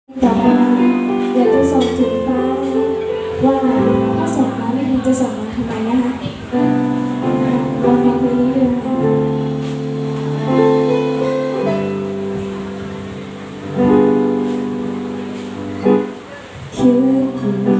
ต่อมาอยากจะส่งถึงฟ้าว่าถ้าส่งมาไม่ดีจะส่งมาทำไมนะคะลองฟังเพลงนี้ดูคิดอยู่